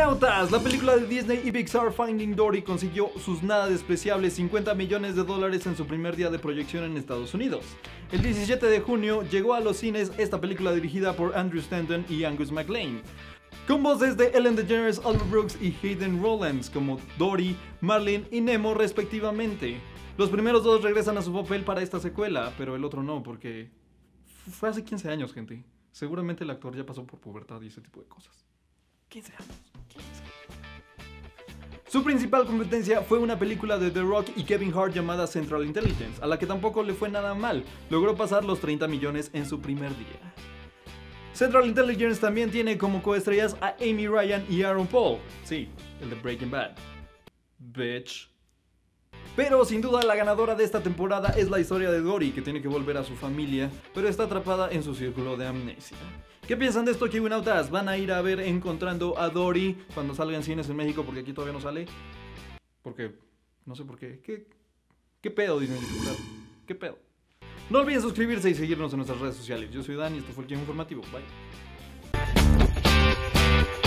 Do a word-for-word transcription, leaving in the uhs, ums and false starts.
Nautas, la película de Disney y Pixar Finding Dory consiguió sus nada despreciables cincuenta millones de dólares en su primer día de proyección en Estados Unidos. El diecisiete de junio llegó a los cines esta película dirigida por Andrew Stanton y Angus MacLane, con voces de Ellen DeGeneres, Albert Brooks y Hayden Rollins como Dory, Marlin y Nemo respectivamente. Los primeros dos regresan a su papel para esta secuela, pero el otro no, porque fue hace quince años, gente. Seguramente el actor ya pasó por pubertad y ese tipo de cosas. quince años. Su principal competencia fue una película de The Rock y Kevin Hart llamada Central Intelligence, a la que tampoco le fue nada mal. Logró pasar los treinta millones en su primer día. Central Intelligence también tiene como coestrellas a Amy Ryan y Aaron Paul. Sí, el de Breaking Bad. Bitch. Pero sin duda la ganadora de esta temporada es la historia de Dory, que tiene que volver a su familia, pero está atrapada en su círculo de amnesia. ¿Qué piensan de esto, Kiwinautas? ¿Van a ir a ver Encontrando a Dory cuando salga en cines en México? Porque aquí todavía no sale. Porque, no sé por qué. ¿Qué, qué pedo, Disney? ¿Qué pedo? No olviden suscribirse y seguirnos en nuestras redes sociales. Yo soy Dan y esto fue el Kiwi Informativo. Bye.